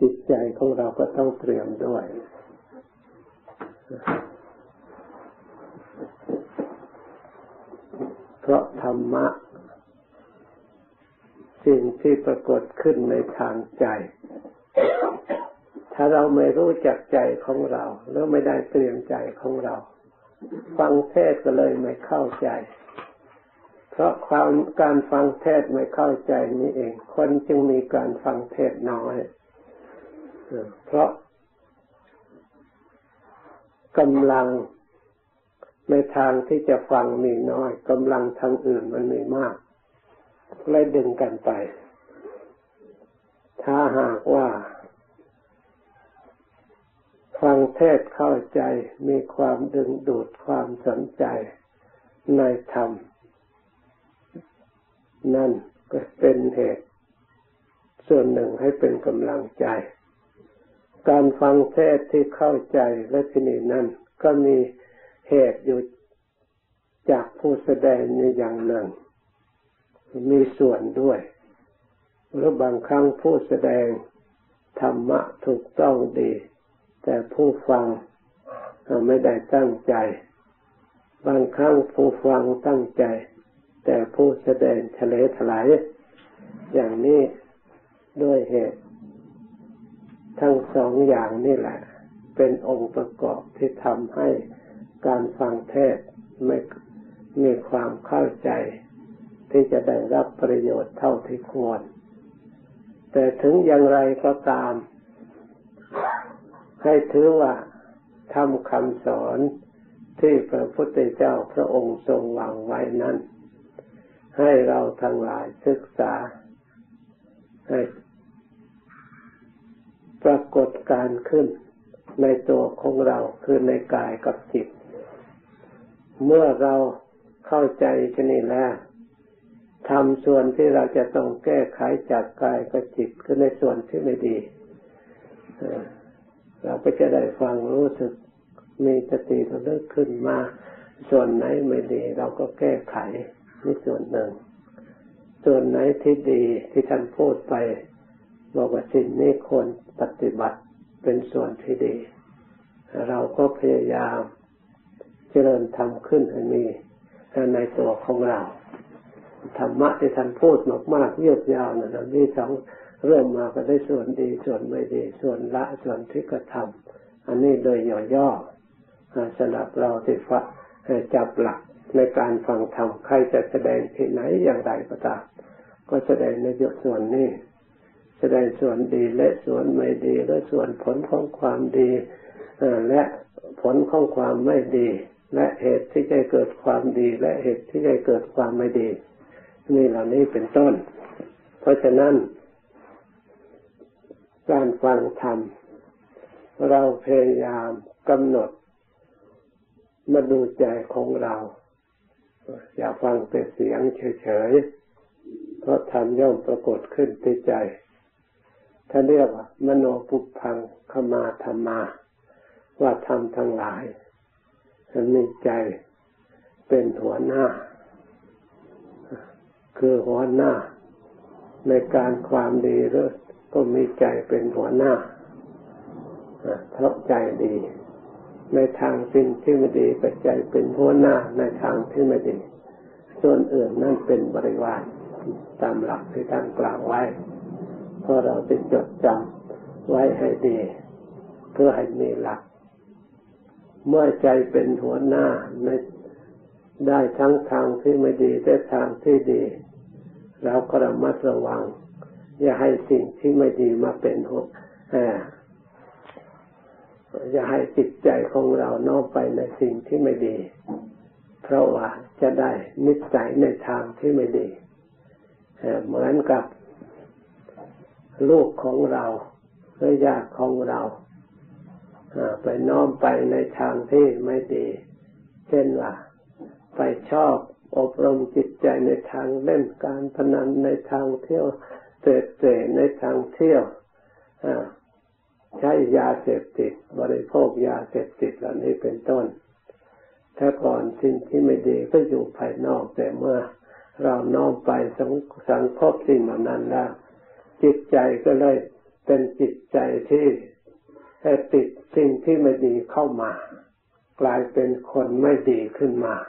จิตใจของเราก็ต้องเตรียมด้วยเพราะธรรมะสิ่งที่ปรากฏขึ้นในทางใจถ้าเราไม่รู้จักใจของเราหรือไม่ได้เตรียมใจของเราฟังเทศน์ก็เลยไม่เข้าใจเพราะการฟังเทศน์ไม่เข้าใจนี่เองคนจึงมีการฟังเทศน์น้อยเพราะกำลังในทางที่จะฟังมีน้อยกำลังทางอื่นมันมีมากเลยดึงกันไปถ้าหากว่าฟังเทศน์เข้าใจมีความดึงดูดความสนใจในธรรมนั่นก็เป็นเหตุส่วนหนึ่งให้เป็นกำลังใจการฟังเทศน์ที่เข้าใจและที่นี่นั่นก็มีเหตุอยู่จากผู้แสดงในอย่างหนึ่งมีส่วนด้วยหรือบางครั้งผู้แสดงธรรมะถูกต้องดีแต่ผู้ฟังไม่ได้ตั้งใจบางครั้งผู้ฟังตั้งใจแต่ผู้แสดงทะเลถลายอย่างนี้ด้วยเหตุทั้งสองอย่างนี่แหละเป็นองค์ประกอบที่ทำให้การฟังเทศน์ไม่มีความเข้าใจที่จะได้รับประโยชน์เท่าที่ควรแต่ถึงอย่างไรก็ตามให้ถือว่าธรรมคำสอนที่พระพุทธเจ้าพระองค์ทรงวางไว้นั้นให้เราทั้งหลายศึกษาให้ปรากฏการขึ้นในตัวของเราคือในกายกับจิตเมื่อเราเข้าใจชนิดแล้วทำส่วนที่เราจะต้องแก้ไขจากกายกับจิตคือในส่วนที่ไม่ดีเราก็จะได้ฟังรู้สึกมีสติระลึกขึ้นมาส่วนไหนไม่ดีเราก็แก้ไขนี่ส่วนหนึ่งส่วนไหนที่ดีที่ท่านพูดไปบอกว่าสิ่งนี้ควรปฏิบัติเป็นส่วนที่ดีเราก็พยายามเจริญทำขึ้นให้มีในตัวของเราธรรมะที่ท่านพูดมากๆยืดยาวนะมีสองเริ่มมาก็ได้ส่วนดีส่วนไม่ดีส่วนละส่วนที่กระทำอันนี้โดยย่อๆสำหรับเราที่จับหลักในการฟังธรรมใครจะแสดงที่ไหนอย่างไรก็ตามก็แสดงในส่วนนี้แสดงส่วนดีและส่วนไม่ดีและส่วนผลของความดีและผลของความไม่ดีและเหตุที่จะเกิดความดีและเหตุที่จะเกิดความไม่ดีนี่เหล่านี้เป็นต้นเพราะฉะนั้นการฟังธรรมเราพยายามกำหนดมาดูใจของเราอย่าฟังแต่เสียงเฉยๆเพราะธรรมย่อมปรากฏขึ้นที่ใจท่านเรียกว่ามโนปุพพังขมาธรรมาว่าธรรมทั้งหลายมีใจเป็นหัวหน้าคือหัวหน้าในการความดีหรือก็มีใจเป็นหัวหน้าเพราะใจดีในทางสิ่งที่ไม่ดีก็ใจเป็นหัวหน้าในทางที่ไม่ดีส่วนอื่นนั่นเป็นบริวารตามหลักที่ท่านกล่าวไว้เพราะเราจะจดจำไว้ให้ดีเพื่อให้มีหลักเมื่อใจเป็นหัวหน้าในได้ทั้งทางที่ไม่ดีและทางที่ดีเราก็ระมัดระวังอย่าให้สิ่งที่ไม่ดีมาเป็นอย่าให้จิตใจของเราน้อมไปในสิ่งที่ไม่ดีเพราะว่าจะได้นิสัยในทางที่ไม่ดีเหมือนกับลูกของเราหรือญาติของเราไปน้อมไปในทางที่ไม่ดีเช่นว่าไปชอบอบรมจิตใจในทางเล่นการพนันในทางเที่ยวเสพในทางเที่ยวใช้ยาเสพติดบริโภคยาเสพติดเหล่านี้เป็นต้นถ้าก่อนสิ่งที่ไม่ดีก็อยู่ภายนอกแต่เมื่อเราน้อมไปสังคบสิ่งเหล่านั้นแล้วจิตใจก็เลยเเป็นจิตใจที่ติดสิ่งที่ไม่ดีเข้ามากลายเป็นคนไม่ดีขึ้นมา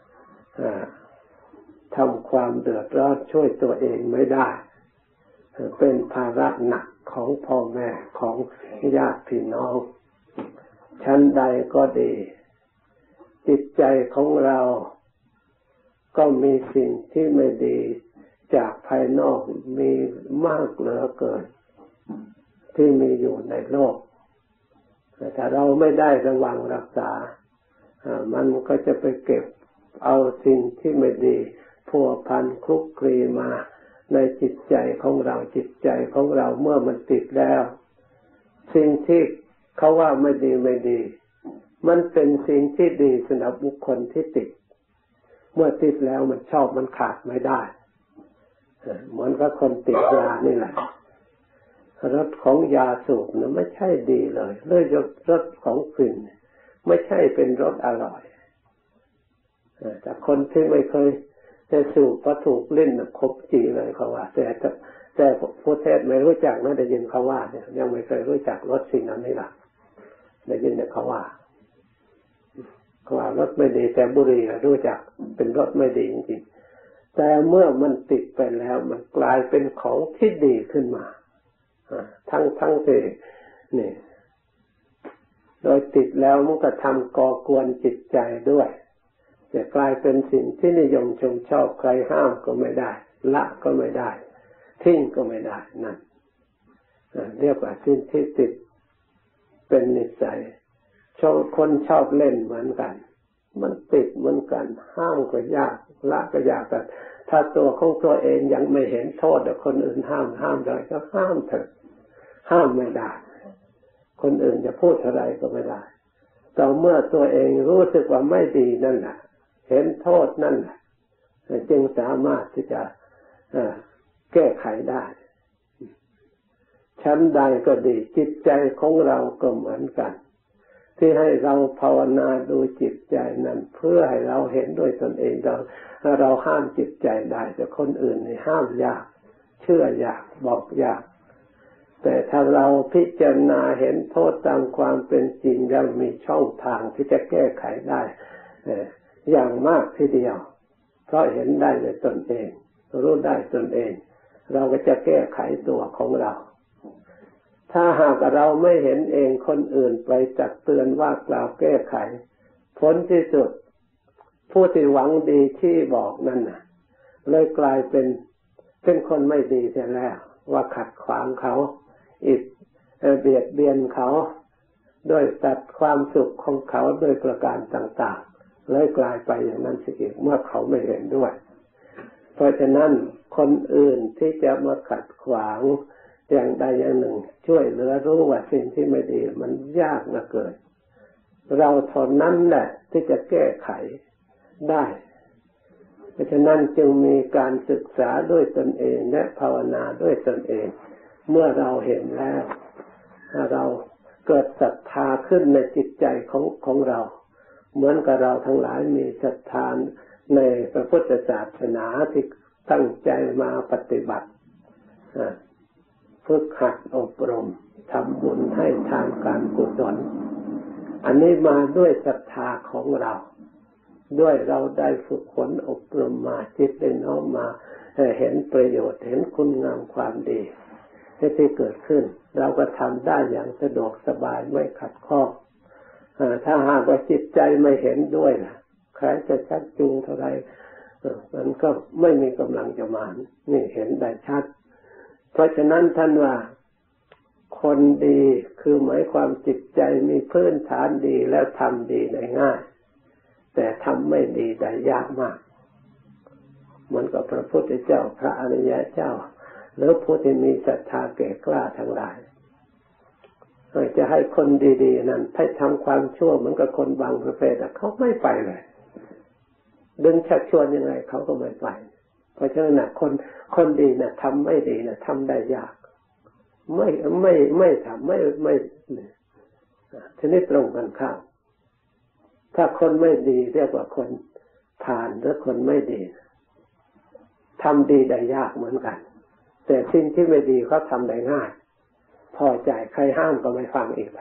ทำความเดือดร้อนช่วยตัวเองไม่ได้เป็นภาระหนักของพ่อแม่ของญาติพี่น้องชั้นใดก็ดีจิตใจของเราก็มีสิ่งที่ไม่ดีจากภายนอกมีมากเหลือเกินที่มีอยู่ในโลกแต่ถ้าเราไม่ได้ระวังรักษามันก็จะไปเก็บเอาสิ่งที่ไม่ดีพัวพันคลุกคลีมาในจิตใจของเราจิตใจของเราเมื่อมันติดแล้วสิ่งที่เขาว่าไม่ดีไม่ดีมันเป็นสิ่งที่ดีสำหรับบุคคลที่ติดเมื่อติดแล้วมันชอบมันขาดไม่ได้เหมือนกับคนติดยานี่แหละรสของยาสูบนะไม่ใช่ดีเลยรสของกลิ่นไม่ใช่เป็นรสอร่อยแต่คนที่ไม่เคยได้สูบก็ถูกลิ้นคบจีเลยเขาว่าแต่ผู้เทศไม่รู้จักนะได้ยินเขาว่าเนี่ยยังไม่เคยรู้จักรสสิ่งนั้นนี่หรอกได้ยินแต่เขาว่ารสไม่ดีแต่บุหรี่รู้จักเป็นรสไม่ดีจริงๆแต่เมื่อมันติดไปแล้วมันกลายเป็นของที่ดีขึ้นมาทั้งที่นี่โดยติดแล้วมันก็ทำก่อกวนจิตใจด้วยจะกลายเป็นสิ่งที่นิยมชมชอบใครห้ามก็ไม่ได้ละก็ไม่ได้ทิ้งก็ไม่ได้นั่นเรียกว่าสิ่งที่ติดเป็นนิสัยคนชอบเล่นเหมือนกันมันติดเหมือนกันห้ามก็ยากละก็ยากแต่ถ้าตัวของตัวเองยังไม่เห็นโทษแต่คนอื่นห้ามได้ก็ห้ามเถอะห้ามไม่ได้คนอื่นจะพูดอะไรก็ไม่ได้แต่เมื่อตัวเองรู้สึกว่าไม่ดีนั่นแหละเห็นโทษนั่นแหละจึงสามารถที่จะแก้ไขได้ชั้นใดก็ดีจิตใจของเราก็เหมือนกันที่ให้เราภาวนาดูจิตใจนั้นเพื่อให้เราเห็นด้วยตนเองเราห้ามจิตใจได้แต่คนอื่นนี่ห้ามยากเชื่อยากบอกยากแต่ถ้าเราพิจารณาเห็นโทษตามความเป็นจริงแล้วมีช่องทางที่จะแก้ไขได้อย่างมากทีเดียวเพราะเห็นได้ในตนเองรู้ได้ตนเองเราก็จะแก้ไขตัวของเราถ้าหากเราไม่เห็นเองคนอื่นไปตักเตือนว่ากล่าวแก้ไขผลที่สุดผู้ที่หวังดีที่บอกนั่นน่ะเลยกลายเป็นคนไม่ดีเสียแล้วว่าขัดขวางเขาเบียดเบียนเขาด้วยตัดความสุขของเขาโดยประการต่างๆเลยกลายไปอย่างนั้นเสียอีกเมื่อเขาไม่เห็นด้วยเพราะฉะนั้นคนอื่นที่จะมาขัดขวางอย่างใดอย่างหนึ่งช่วยเหลือรู้ว่าสิ่งที่ไม่ดีมันยากเหลือเกินเราเท่านั้นแหละที่จะแก้ไขได้เพราะฉะนั้นจึงมีการศึกษาด้วยตนเองและภาวนาด้วยตนเองเมื่อเราเห็นแล้วเราเกิดศรัทธาขึ้นในจิตใจของเราเหมือนกับเราทั้งหลายมีศรัทธาในพระพุทธศาสนาที่ตั้งใจมาปฏิบัติฝึกหัดอบรมทำบุญให้ทานการกุศลอันนี้มาด้วยศรัทธาของเราด้วยเราได้ฝึกฝนอบรมมาจิตได้น้อมมาเห็นประโยชน์เห็นคุณงามความดีที่เกิดขึ้นเราก็ทำได้อย่างสะดวกสบายไม่ขัดข้องถ้าหากว่าจิตใจไม่เห็นด้วยล่ะใครจะชักจูงเท่าไรมันก็ไม่มีกำลังจะมานี่เห็นได้ชัดเพราะฉะนั้นท่านว่าคนดีคือหมายความจิตใจมีพื้นฐานดีแล้วทำดีได้ง่ายแต่ทำไม่ดีได้ยากมากเหมือนกับพระพุทธเจ้าพระอริยเจ้าหรือผู้ที่มีศรัทธาแก่กล้าทั้งหลายจะให้คนดีๆนั้นถ้าทำความชั่วเหมือนกับคนบางประเภทเขาไม่ไปเลยดึงชักชวนยังไงเขาก็ไม่ไปเพราะฉะนั้นคนดีน่ะทำไม่ดีน่ะทำได้ยากไม่ทำไม่ทีนี้ตรงกันข้ามถ้าคนไม่ดีเรียกว่าคนผ่านหรือคนไม่ดีทำดีได้ยากเหมือนกันแต่สิ่งที่ไม่ดีเขาทำได้ง่ายพอใจใครห้ามก็ไม่ฟังอีก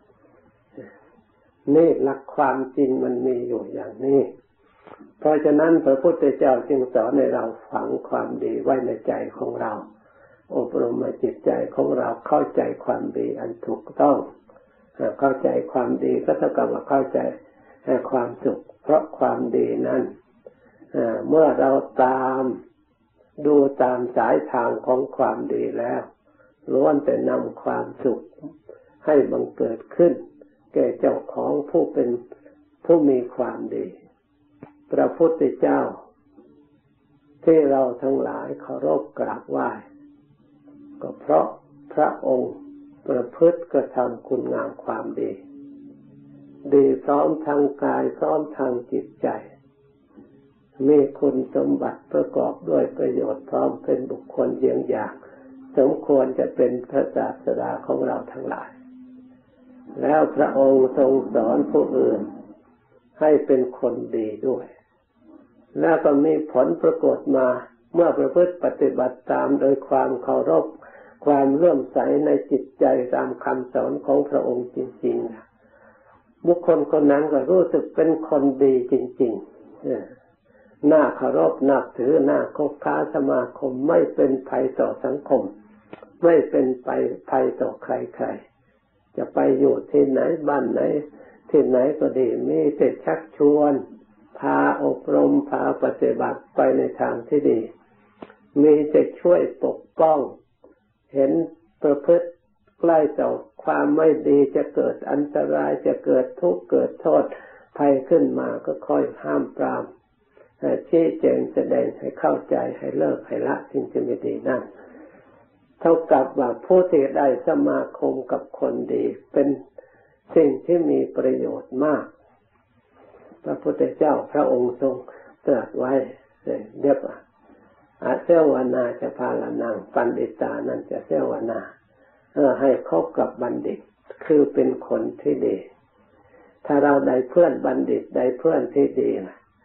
นี่หลักความจริงมันมีอยู่อย่างนี้เพราะฉะนั้นพระพุทธเจ้าจึงสอนให้เราฝังความดีไว้ในใจของเราอบรมจิตใจของเราเข้าใจความดีอันถูกต้องเข้าใจความดีก็เท่ากับว่าเข้าใจความสุขเพราะความดีนั้นเมื่อเราตามดูตามสายทางของความดีแล้วล้วนแต่นำความสุขให้บังเกิดขึ้นแก่เจ้าของผู้เป็นผู้มีความดีพระพุทธเจ้าที่เราทั้งหลายเคารพกราบไหว้ก็เพราะพระองค์ประพฤติกระทำคุณงามความดีดีพร้อมทางกายพร้อมทางจิตใจมีคุณสมบัติประกอบด้วยประโยชน์พร้อมเป็นบุคคลเยี่ยงอย่างสมควรจะเป็นพระศาสดาของเราทั้งหลายแล้วพระองค์ทรงสอนผู้อื่นให้เป็นคนดีด้วยแล้วก็มีผลปรากฏมาเมื่อประพฤติปฏิบัติตามโดยความเคารพความเลื่อมใสในจิตใจตามคำสอนของพระองค์จริงๆบุคคลคนนั้นก็รู้สึกเป็นคนดีจริงๆน่าเคารพนับถือน่าคบค้าสมาคมไม่เป็นภัยต่อสังคมไม่เป็นภัยต่อใครๆจะไปอยู่ที่ไหนบ้านไหนที่ไหนก็ดีมีแต่ชักชวนพาอบรมพาปฏิบัติไปในทางที่ดีมีแต่ช่วยปกป้องเห็นประพฤติใกล้ต่อความไม่ดีจะเกิดอันตรายจะเกิดทุกข์เกิดโทษภัยขึ้นมาก็ค่อยห้ามปรามชี้แจงแสดงให้เข้าใจให้เลิกให้ละสิ่งที่ไม่ดีนั่นเท่ากับว่าผู้ที่ได้สมาคมกับคนดีเป็นสิ่งที่มีประโยชน์มากพระพุทธเจ้าพระองค์ทรงตรัสไว้เรียกว่าอาเสวนาจะพาลานังปันดิตานั้นจะเสวนาให้คบกับบัณฑิตคือเป็นคนที่ดีถ้าเราได้เพื่อนบัณฑิตได้เพื่อนที่ดี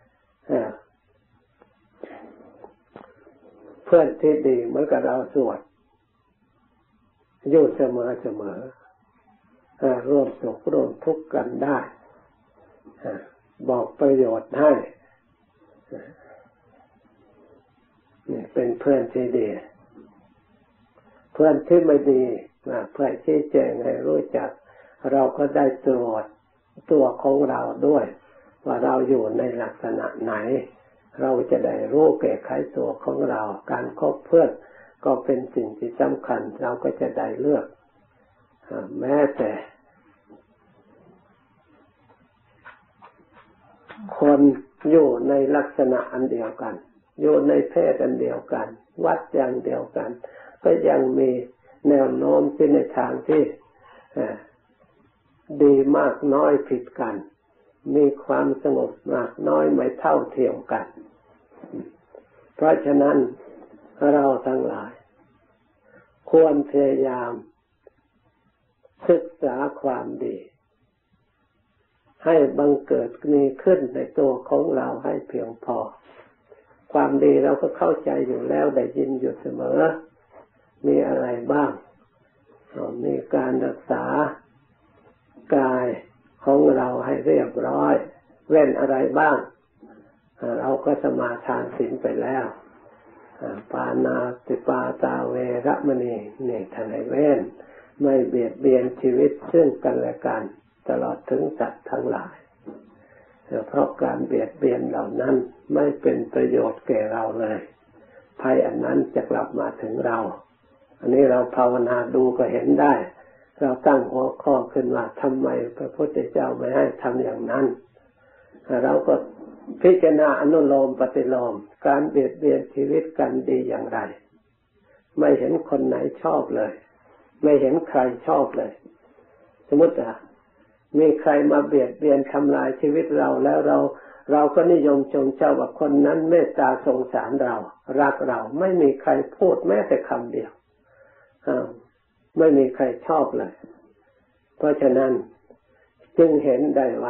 เพื่อนที่ดีเหมือนกับเราสวดอยู่เสมอร่วมสุขร่วมทุกข์กันได้บอกประโยชน์ให้นี่เป็นเพื่อนที่ดีเพื่อนที่ไม่ดีเพื่อนชี้แจงให้รู้จักเราก็ได้ตรวจตัวของเราด้วยว่าเราอยู่ในลักษณะไหนเราจะได้รู้แก้ไขตัวของเราการคบเพื่อนก็เป็นสิ่งที่สำคัญเราก็จะได้เลือกแม้แต่คนอยู่ในลักษณะอันเดียวกันอยู่ในเพศอันเดียวกันวัดอย่างเดียวกันก็ยังมีแนวโน้มที่ในทางที่ดีมากน้อยผิดกันมีความสงบมากน้อยไม่เท่าเทียมกันเพราะฉะนั้นเราทั้งหลายควรพยายามศึกษาความดีให้บังเกิดมีขึ้นในตัวของเราให้เพียงพอความดีเราก็เข้าใจอยู่แล้วได้ยินอยู่เสมอมีอะไรบ้างมีการรักษากายของเราให้เรียบร้อยเว้นอะไรบ้างเราก็สมาทานศีลไปแล้วปานาติปาตาเวรมณีนี่ท่านให้เว้นไม่เบียดเบียนชีวิตซึ่งกันและกันตลอดถึงสัตว์ทั้งหลายเพราะการเบียดเบียนเหล่านั้นไม่เป็นประโยชน์แก่เราเลยภัยอันนั้นจะกลับมาถึงเราอันนี้เราภาวนาดูก็เห็นได้เราตั้งหัวข้อขึ้นว่าทำไมพระพุทธเจ้าไม่ให้ทำอย่างนั้นเราก็พิจารณาอนุโลมปฏิโลมการเบียดเบียนชีวิตกันดีอย่างไรไม่เห็นคนไหนชอบเลยไม่เห็นใครชอบเลยสมมติมีใครมาเบียดเบียนทำลายชีวิตเราแล้วเราก็นิยมชมเจ้าว่าคนนั้นเมตตาสงสารเรารักเราไม่มีใครพูดแม้แต่คำเดียวไม่มีใครชอบเลยเพราะฉะนั้นจึงเห็นได้ว่า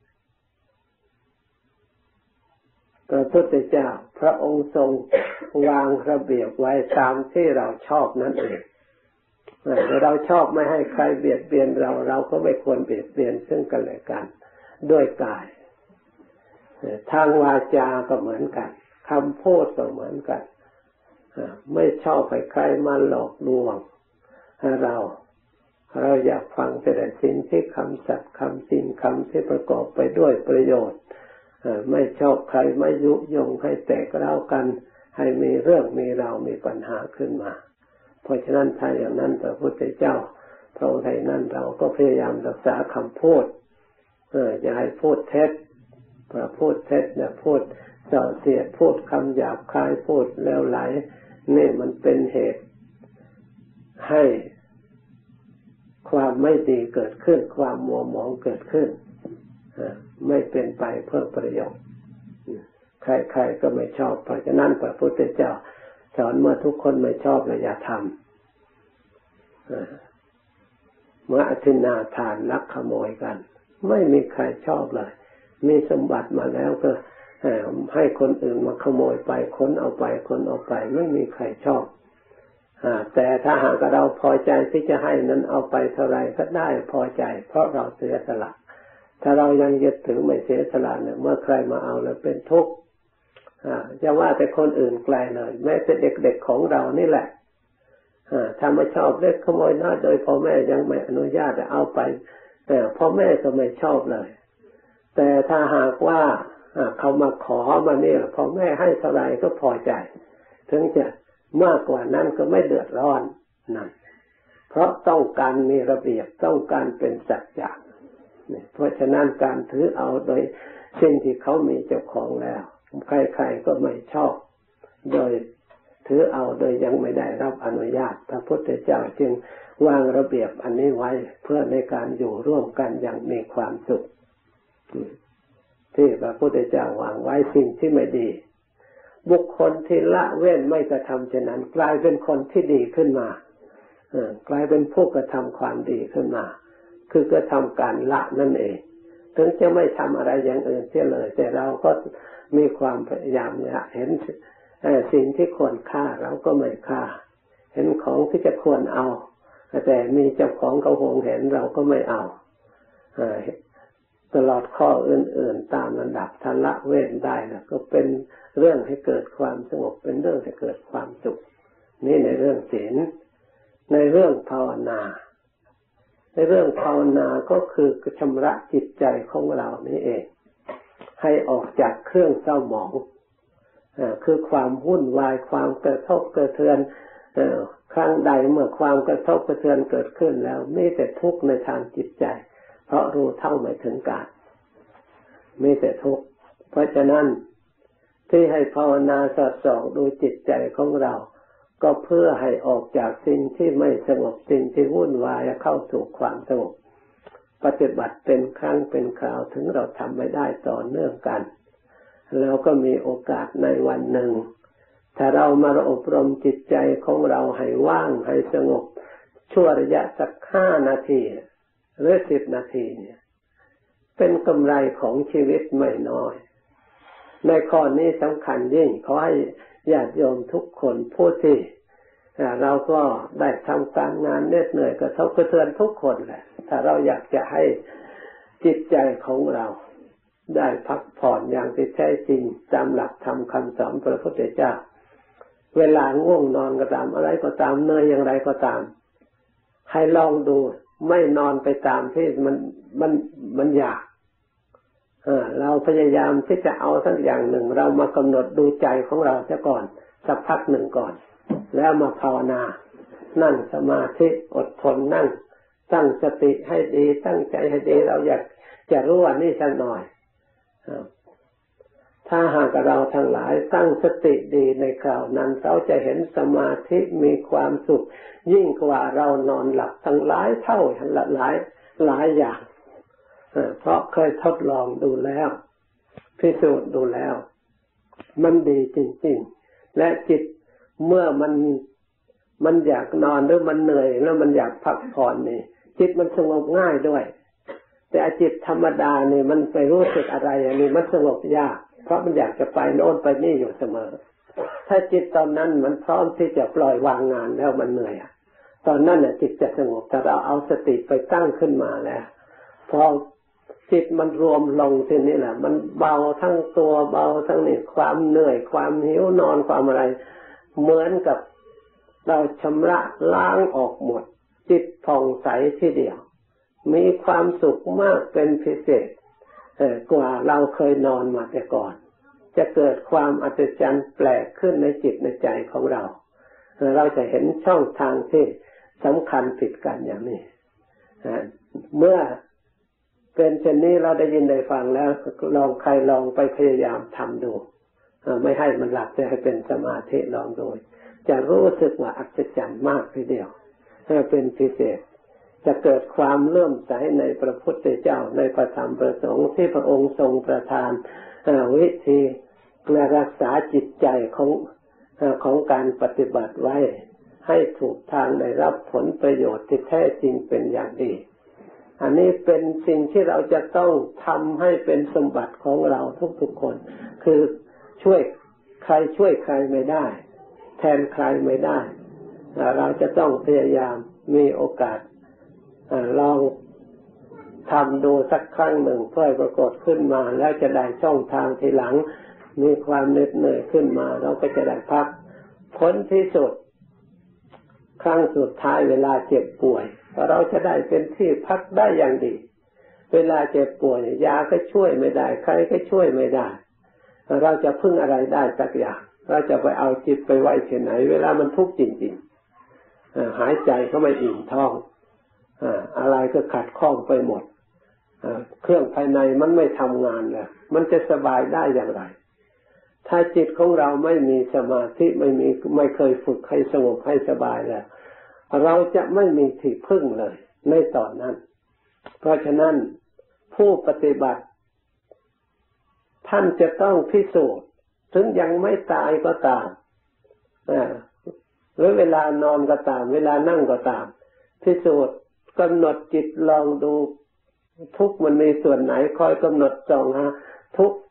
พระพุทธเจ้าพระองค์ทรงวางระเบียบไว้ตามที่เราชอบนั่นเองเราชอบไม่ให้ใครเบียดเบียนเราเราก็ไม่ควรเบียดเบียนซึ่งกันและกันด้วยกายทางวาจาก็เหมือนกันคำพูดก็เหมือนกันไม่ชอบให้ใครมาหลอกลวงเราอยากฟังแต่สิ่งที่คำสัตย์คำจริงคำที่ประกอบไปด้วยประโยชน์ไม่ชอบใครไม่ยุยงให้แตกร้าวกันให้มีเรื่องมีราวมีปัญหาขึ้นมาเพราะฉะนั้นถ้าอย่างนั้นพระพุทธเจ้าพระองค์นั้นเราก็พยายามรักษาคำพูดอย่าให้พูดเท็จพอพูดเท็จเนี่ยพูดส่อเสียดพูดคำหยาบคายพูดเลวไหลนี่มันเป็นเหตุให้ความไม่ดีเกิดขึ้นความมัวหมองเกิดขึ้นไม่เป็นไปเพื่อประโยชน์ใครๆก็ไม่ชอบเพราะฉะนั้นพระพุทธเจ้าสอนเมื่อทุกคนไม่ชอบแล้วอย่าทำเมื่ออธินาทานลักขโมยกันไม่มีใครชอบเลยมีสมบัติมาแล้วก็ให้คนอื่นมาขโมยไปค้นเอาไปไม่มีใครชอบแต่ถ้าหากเราพอใจที่จะให้นั้นเอาไปเท่าไรก็ได้พอใจเพราะเราเสียสละถ้าเรายังยึดถือไม่เสียสละเนี่ยเมื่อใครมาเอาแล้วเป็นทุกข์จะว่าแต่คนอื่นไกลเลยแม้แต่เด็กๆของเรานี่แหละถ้าไม่ชอบเล็กขโมยน้อยโดยพ่อแม่ยังไม่อนุญาตจะเอาไปแต่พ่อแม่ก็ไม่ชอบเลยแต่ถ้าหากว่าเขามาขอมาเนี่ยพ่อแม่ให้เท่าไรก็พอใจถึงจะมากกว่านั้นก็ไม่เดือดร้อนนั่นเพราะต้องการมีระเบียบต้องการเป็นสัจจะเพราะฉะนั้นการถือเอาโดยสิ่งที่เขามีเจ้าของแล้วใครๆก็ไม่ชอบโดยถือเอาโดยยังไม่ได้รับอนุญาตพระพุทธเจ้าจึงวางระเบียบอันนี้ไว้เพื่อในการอยู่ร่วมกันอย่างมีความสุขที่พระพุทธเจ้าวางไว้สิ่งที่ไม่ดีบุคคลที่ละเว้นไม่กระทำเช่นนั้นกลายเป็นคนที่ดีขึ้นมากลายเป็นผู้กระทำความดีขึ้นมาคือกระทำการละนั่นเองถึงจะไม่ทำอะไรอย่างอื่นเสียเลยแต่เราก็มีความพยายามเนี่ยเห็นสิ่งที่ควรฆ่าเราก็ไม่ฆ่าเห็นของที่จะควรเอาแต่มีเจ้าของเขาหวงเห็นเราก็ไม่เอาตลอดข้ออื่นๆตามลำดับทันละเว้นได้แล้วก็เป็นเรื่องให้เกิดความสงบเป็นเรื่องให้เกิดความสุขนี่ในเรื่องศีลในเรื่องภาวนาในเรื่องภาวนาก็คือชำระจิตใจของเรานี่เองให้ออกจากเครื่องเศร้าหมองคือความวุ่นวายความกระทบกระเทือนครั้งใดเมื่อความกระทบกระเทือนเกิดขึ้นแล้วมีแต่ทุกข์ในทางจิตใจเพราะรู้เท่าไม่ถึงการมีแต่ทุกข์เพราะฉะนั้นที่ให้ภาวนาสอดส่องดูจิตใจของเราก็เพื่อให้ออกจากสิ่งที่ไม่สงบสิ่งที่วุ่นวายเข้าสู่ความสงบปฏิบัติเป็นครั้งเป็นคราวถึงเราทำไม่ได้ต่อเนื่องกันแล้วก็มีโอกาสในวันหนึ่งถ้าเรามาอบรมจิตใจของเราให้ว่างให้สงบชั่วระยะสัก5 นาทีหรือ10 นาทีเนี่ยเป็นกำไรของชีวิตไม่น้อยในข้อนี้สำคัญยิ่งขอให้ญาติโยมทุกคนผู้ที่เราก็ได้ทำการงานเหน็ดเหนื่อยกระทบกระเทือนทุกคนแหละถ้าเราอยากจะให้จิตใจของเราได้พักผ่อนอย่างที่แท้จริงตามหลักธรรมคำสอนพระพุทธเจ้าเวลาง่วงนอนก็ตามอะไรก็ตามเหนื่อยอย่างไรก็ตามให้ลองดูไม่นอนไปตามที่มันอยากเราพยายามที่จะเอาสักอย่างหนึ่งเรามากำหนดดูใจของเราเสียก่อนสักพักหนึ่งก่อนแล้วมาภาวนานั่งสมาธิอดทนนั่งตั้งสติให้ดีตั้งใจให้ดีเราอยากจะรู้ว่านี่สักหน่อยถ้าหากเราทั้งหลายตั้งสติดีในคราวนั้นเราจะเห็นสมาธิมีความสุขยิ่งกว่าเรานอนหลับทั้งหลายเท่าหลายอย่างเพราะเคยทดลองดูแล้วพิสูจน์ดูแล้วมันดีจริงๆและจิตเมื่อมันอยากนอนหรือมันเหนื่อยแล้วมันอยากพักผ่อนนี่จิตมันสงบง่ายด้วยแต่จิตธรรมดาเนี่ยมันไปรู้สึกอะไรอย่างนี้มันสงบยากเพราะมันอยากจะไปโน่นไปนี่อยู่เสมอถ้าจิตตอนนั้นมันพร้อมที่จะปล่อยวางงานแล้วมันเหนื่อยตอนนั้นจิตจะสงบถ้าเราเอาสติไปตั้งขึ้นมาแล้วพอจิตมันรวมลงทีนี้แหละมันเบาทั้งตัวเบาทั้งนี่ความเหนื่อยความหิวนอนความอะไรเหมือนกับเราชำระล้างออกหมดจิตผ่องใสทีเดียวมีความสุขมากเป็นพิเศษกว่าเราเคยนอนมาแต่ก่อนจะเกิดความอัศจรรย์แปลกขึ้นในจิตในใจของเราเราจะเห็นช่องทางที่สำคัญผิดกันอย่างนี้เมื่อเป็นเช่นนี้เราได้ยินได้ฟังแล้วลองใครลองไปพยายามทำดูไม่ให้มันหลับจะให้เป็นสมาธิลองดูจะรู้สึกว่าอัศจรรย์มากทีเดียวเป็นพิเศษจะเกิดความเลื่อมใสในพระพุทธเจ้าในพระธรรมประสงค์ที่พระองค์ทรงประทานวิธีรักษาจิตใจของการปฏิบัติไว้ให้ถูกทางได้รับผลประโยชน์ที่แท้จริงเป็นอย่างดีอันนี้เป็นสิ่งที่เราจะต้องทำให้เป็นสมบัติของเราทุกๆคนคือช่วยใครช่วยใครไม่ได้แทนใครไม่ได้เราจะต้องพยายามมีโอกาสลองทำดูสักครั้งหนึ่งเพื่อปรากฏขึ้นมาแล้วจะได้ช่องทางทีหลังมีความเหน็ดเหนื่อยขึ้นมาเราก็จะได้พักผลที่สุดครั้งสุดท้ายเวลาเจ็บป่วยเราจะได้เป็นที่พักได้อย่างดีเวลาเจ็บป่วยยาก็ช่วยไม่ได้ใครก็ช่วยไม่ได้เราจะพึ่งอะไรได้สักอย่างเราจะไปเอาจิตไปไว้ที่ไหนเวลามันทุกข์จริงๆหายใจก็ไม่อิ่มท้องอะไรก็ขัดข้องไปหมดเครื่องภายในมันไม่ทำงานแล้วมันจะสบายได้อย่างไรถ้าจิตของเราไม่มีสมาธิไม่เคยฝึกให้สงบให้สบายแล้วเราจะไม่มีที่พึ่งเลยในตอนนั้นเพราะฉะนั้นผู้ปฏิบัติท่านจะต้องพิสูจน์ถึงยังไม่ตายก็ตามหรือเวลานอนก็ตามเวลานั่งก็ตามพิสูจน์กำหนดจิตลองดูทุกข์มันมีส่วนไหนคอยกำหนดจ้องหาทุกข์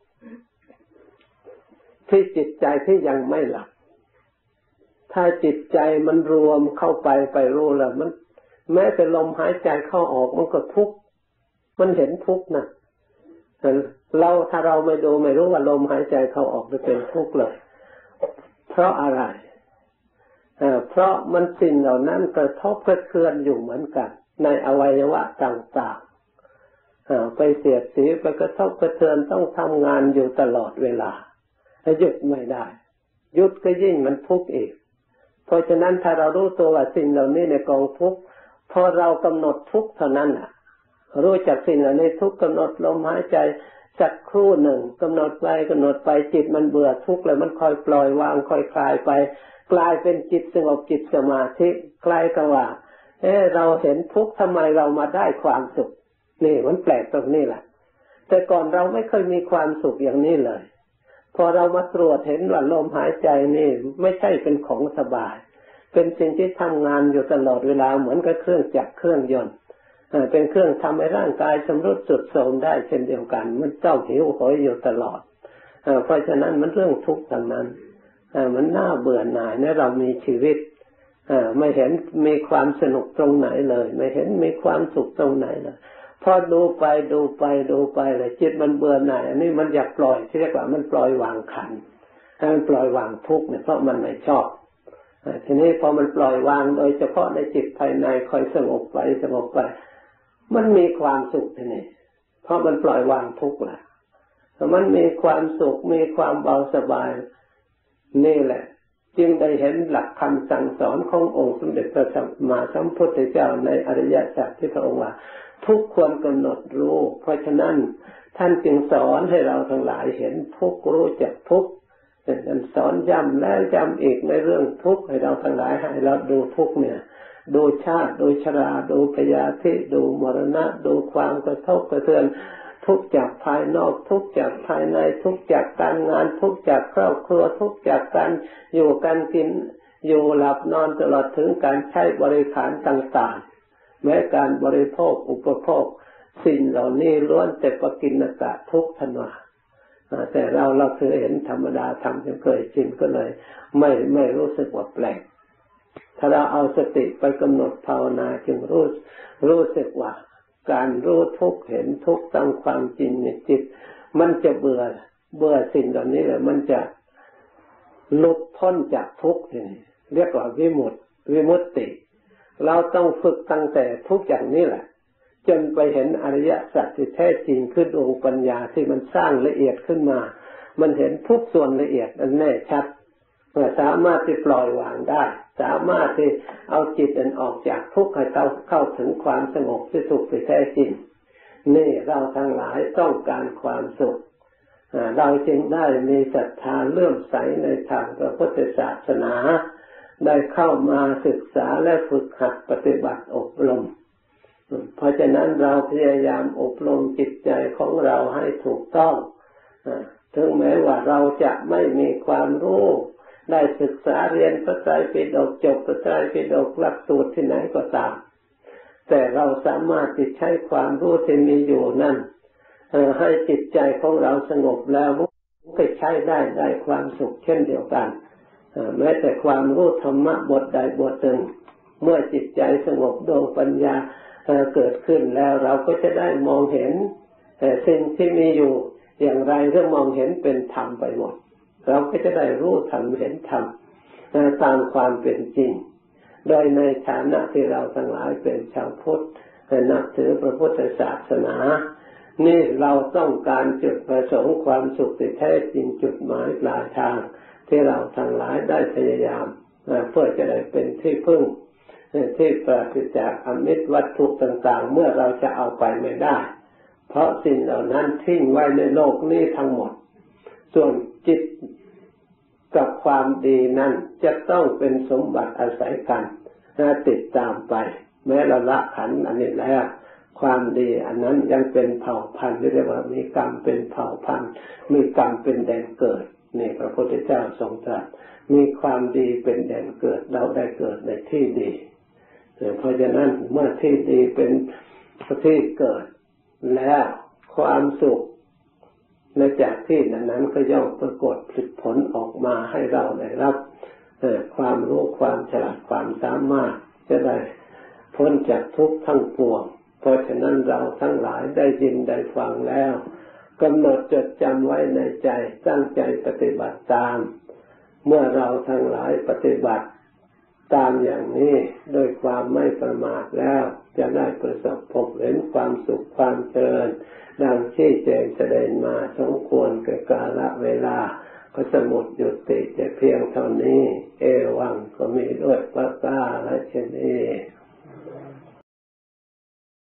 ที่จิตใจที่ยังไม่หลับถ้าจิตใจมันรวมเข้าไปรู้แล้วมันแม้แต่ลมหายใจเข้าออกมันก็ทุกข์มันเห็นทุกข์นะถ้าเราไม่ดูไม่รู้ว่าลมหายใจเข้าออกจะเป็นทุกข์เลยเพราะอะไรเพราะมันสิ่งเหล่านั้นกระทบกระเทือนอยู่เหมือนกันในอวัยวะต่างๆไปเสียดสีไปกระทบกระเทือนต้องทำงานอยู่ตลอดเวลาหยุดไม่ได้หยุดก็ยิ่งมันทุกข์อีกเพราะฉะนั้นถ้าเรารู้ตัวว่าสิ่งเหล่านี้ในกองทุกข์พอเรากำหนดทุกข์เท่านั้นรู้จักสิ่งเหล่านี้ทุกข์กำหนดลมหายใจสักครู่หนึ่งกำหนดไปจิตมันเบื่อทุกข์แล้วมันค่อยปล่อยวางค่อยคลายไปกลายเป็นจิตสงบจิตสมาธิคล้ายกับว่าเราเห็นทุกข์ทำไมเรามาได้ความสุขนี่มันแปลกตรงนี้แหละแต่ก่อนเราไม่เคยมีความสุขอย่างนี้เลยพอเรามาตรวจเห็นว่าลมหายใจนี่ไม่ใช่เป็นของสบายเป็นสิ่งที่ทำงานอยู่ตลอดเวลาเหมือนกับเครื่องจักรเครื่องยนต์เป็นเครื่องทำให้ร่างกายชำรุดทรุดโทรมได้เช่นเดียวกันมันต้องหิวโหยอยู่ตลอดเพราะฉะนั้นมันเรื่องทุกข์ทั้งนั้นมันน่าเบื่อหน่ายเนี่ยเรามีชีวิตไม่เห็นมีความสนุกตรงไหนเลยไม่เห็นมีความสุขตรงไหนเลยพอดูไปเลยจิตมันเบื่อหน่ายอันนี้มันอยากปล่อยที่เรียกว่ามันปล่อยวางขันธ์มันปล่อยวางทุกข์เนี่ยเพราะมันไม่ชอบทีนี้พอมันปล่อยวางโดยเฉพาะในจิตภายในคอยสงบไปมันมีความสุขทีนี้เพราะมันปล่อยวางทุกข์แล้วมันมีความสุขมีความเบาสบายนี่แหละจึงได้เห็นหลักคำสั่งสอนขององค์สมเด็จพระสัมมาสัมพุทธเจ้าในอริยสัจที่พระองค์ว่าทุกควรกำหนดรู้เพราะฉะนั้นท่านจึงสอนให้เราทั้งหลายเห็นทุกรู้จักทุกท่านสอนย้ำแล้วย้ำอีกในเรื่องทุกให้เราทั้งหลายให้เราดูทุกเนี่ยดูชาติดูชราดูพยาธิดูมรณะดูความกระทบกระเทือนทุกข์จากภายนอกทุกข์จากภายในทุกข์จากการงานทุกข์จากครอบครัวทุกข์จากการอยู่การกินอยู่หลับนอนตลอดถึงการใช้บริขารต่างๆแม้การบริโภคอุปโภคสิ่งเหล่านี้ล้วนแต่ปกิณนตะทุกข์ทันว่าแต่เราเคยเห็นธรรมดาทำจนเคยชินก็เลยไม่รู้สึกว่าแปลกถ้าเราเอาสติไปกำหนดภาวนาจึงรู้สึกว่าการรู้ทุกข์เห็นทุกข์ตามความจริงในจิตมันจะเบื่อสิ่งเหล่านี้เลยมันจะหลุดพ้นจากทุกข์นี่เรียกว่าวิมุตติเราต้องฝึกตั้งแต่ทุกอย่างนี้แหละจนไปเห็นอริยสัจที่แท้จริงขึ้นองค์ปัญญาที่มันสร้างละเอียดขึ้นมามันเห็นทุกส่วนละเอียดอันแน่ชัดสามารถที่ปล่อยวางได้สามารถที่เอาจิตอันออกจากทุกข์ให้เข้าถึงความสงบที่สุขที่แท้จริงนี่เราทั้งหลายต้องการความสุขเราจึงได้มีศรัทธาเลื่อมใสในทางพระพุทธศาสนาได้เข้ามาศึกษาและฝึกหัดปฏิบัติอบรมเพราะฉะนั้นเราพยายามอบรมจิตใจของเราให้ถูกต้องถึงแม้ว่าเราจะไม่มีความรู้ได้ศึกษาเรียนพระไตรปิฎกจบพระไตรปิฎกหลักสูตรที่ไหนก็ตามแต่เราสามารถที่ใช้ความรู้ที่มีอยู่นั่นให้จิตใจของเราสงบแล้วก็ใช้ได้ความสุขเช่นเดียวกันแม้แต่ความรู้ธรรมะบทใดบทหนึ่งเมื่อจิตใจสงบดวงปัญญาเกิดขึ้นแล้วเราก็จะได้มองเห็นสิ่งที่มีอยู่อย่างไรเรื่องมองเห็นเป็นธรรมไปหมดเราก็จะได้รู้ธรรมเห็นธรรมตามความเป็นจริงโดยในฐานะที่เราทั้งหลายเป็นชาวพุทธนับถือพระพุทธศาสนานี่เราต้องการจุดประสงค์ความสุขที่แท้จริงจุดหมายปลายทางที่เราทั้งหลายได้พยายามเพื่อจะได้เป็นที่พึ่งที่ปราศจากอมิตรวัตถุต่างๆเมื่อเราจะเอาไปไม่ได้เพราะสิ่งเหล่านั้นทิ้งไว้ในโลกนี้ทั้งหมดส่วนจิตกับความดีนั้นจะต้องเป็นสมบัติอาศัยกันติดตามไปแม้เราละขันธ์อันนี้แล้วความดีอันนั้นยังเป็นเผ่าพันธุ์เรียกว่ามีกรรมเป็นเผ่าพันธุ์มีกรรมเป็นแดนเกิดนี่พระพุทธเจ้าทรงตรัสมีความดีเป็นแดนเกิดเราได้เกิดในที่ดีเพราะฉะนั้นเมื่อที่ดีเป็นที่เกิดแล้วความสุขในจากที่นั้นก็ย่อมปรากฏผลออกมาให้เราได้รับความรู้ความฉลาดความสามารถจะได้พ้นจากทุกข์ทั้งปวงเพราะฉะนั้นเราทั้งหลายได้ยินได้ฟังแล้วกำหนดจดจำไว้ในใจตั้งใจปฏิบัติตามเมื่อเราทั้งหลายปฏิบัติตามอย่างนี้โดยความไม่ประมาทแล้วจะได้ประสบพบเห็นความสุขความเจริญดังที่แจงแสดงมาสมควรแก่กาลเวลาก็สมุดยุติแต่เพียงเท่านี้เอวังก็มีด้วยพระกาและเช่นนี้